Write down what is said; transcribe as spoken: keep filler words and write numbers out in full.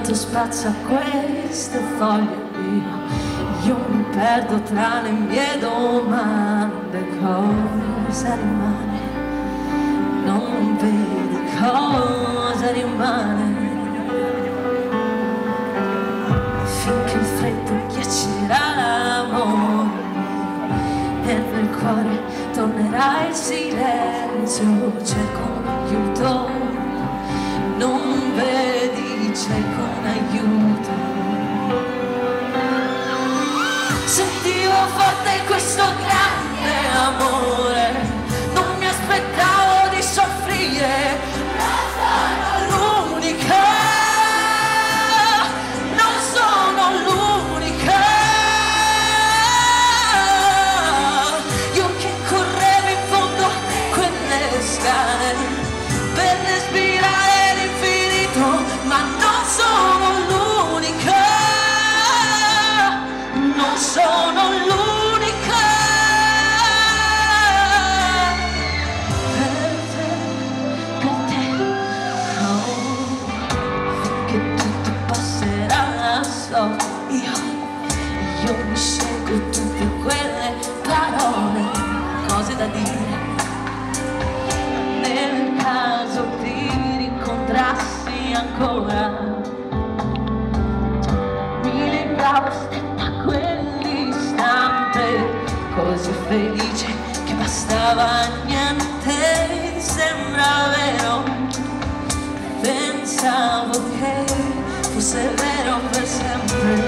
vento spazza queste foglie, io, io mi perdo tra le mie domande. Cosa rimane? Non vedi cosa rimane? Finché il freddo ghiaccerà l'amore e nel cuore tornerà il silenzio. Cerco un aiuto, non vedi, cerco un aiuto. Sentivo forte questo grande amore, non mi aspettavo di soffrire. Non sono l'unica, non sono l'unica. Io che correvo in fondo a quelle scale per respirare l'infinito, ma non sono l'unica, non sono l'unica. Per te, per te, oh, finché tutto passerà, so io, io mi scelgo tutte quelle parole, cose da dire. Nel caso ti rincontrassi ancora, mi lembravo stretta quell'istante, così felice che bastava niente. Sembra vero, pensavo che fosse vero per sempre.